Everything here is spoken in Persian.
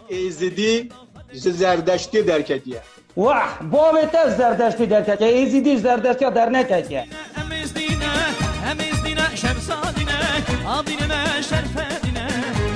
ایزدی زردشتی درکتیه واه بابت زردشتی در کجا ایزیدی زردشتی در نکجا امز دینه شمسادینه آبینه شرفدینه